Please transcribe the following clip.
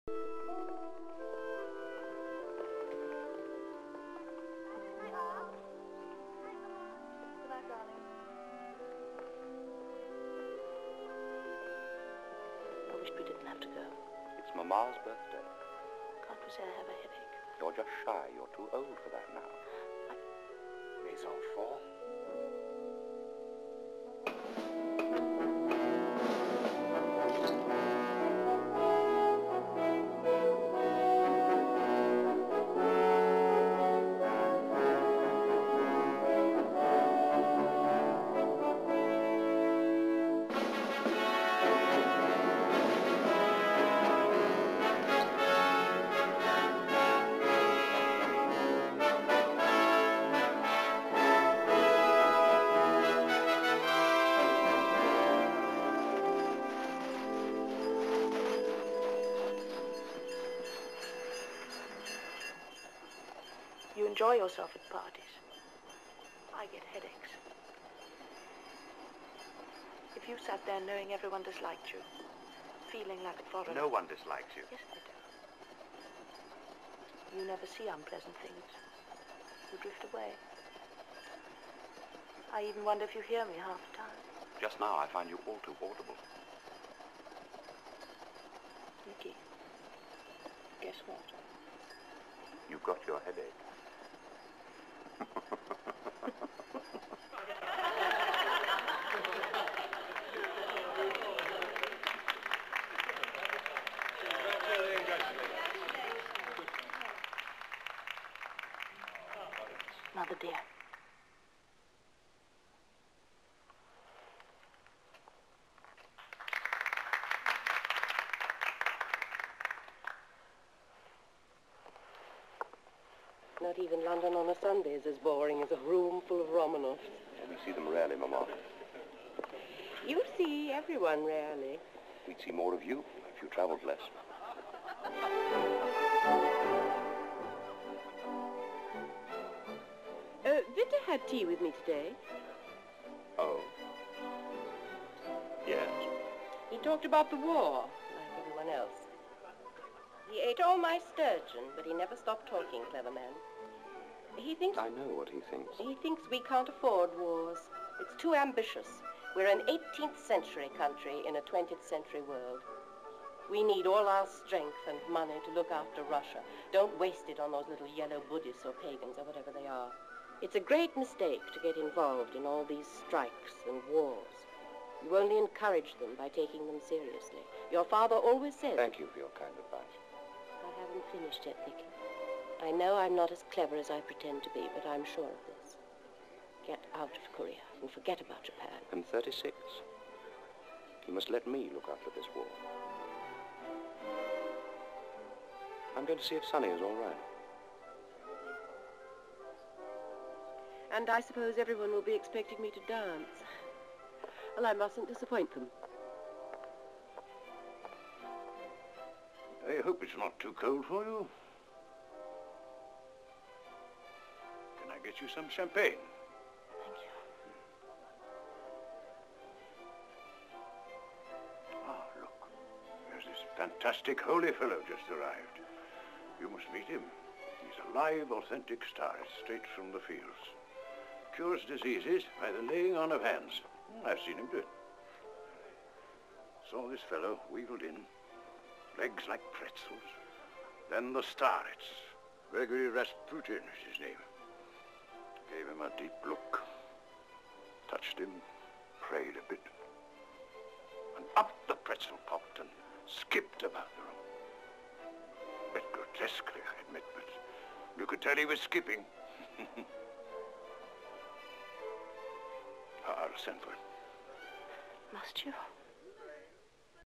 I wished we didn't have to go. It's Mama's birthday. Can't we say I have a headache? You're just shy. You're too old for that now. Les enfants. You enjoy yourself at parties. I get headaches. If you sat there knowing everyone disliked you, feeling like a foreigner... No one dislikes you. Yes, they do. You never see unpleasant things. You drift away. I even wonder if you hear me half the time. Just now, I find you all too audible. Nicky, guess what? You've got your headache. Mother dear. Not even London on a Sunday is as boring as a room full of Romanovs. We see them rarely, Mama. You see everyone rarely. We'd see more of you if you traveled less. Victor had tea with me today. Oh? Yes? He talked about the war, like everyone else. He ate all my sturgeon, but he never stopped talking, clever man. He thinks... I know what he thinks. He thinks we can't afford wars. It's too ambitious. We're an 18th century country in a 20th century world. We need all our strength and money to look after Russia. Don't waste it on those little yellow Buddhists or pagans or whatever they are. It's a great mistake to get involved in all these strikes and wars. You only encourage them by taking them seriously. Your father always says... Thank you for your kind advice. I haven't finished yet, Vicky. I know I'm not as clever as I pretend to be, but I'm sure of this. Get out of Korea and forget about Japan. I'm 36. You must let me look after this war. I'm going to see if Sonny is all right. And I suppose everyone will be expecting me to dance. Well, I mustn't disappoint them. I hope it's not too cold for you. Can I get you some champagne? Thank you. Ah, look. There's this fantastic holy fellow just arrived. You must meet him. He's a live, authentic star, straight from the fields. Cures diseases by the laying on of hands. I've seen him do it. Saw this fellow wheeled in, legs like pretzels. Then the starets. Gregory Rasputin is his name. Gave him a deep look. Touched him, prayed a bit. And up the pretzel popped and skipped about the room. A bit grotesquely, I admit, but you could tell he was skipping. I'll send for him. Must you?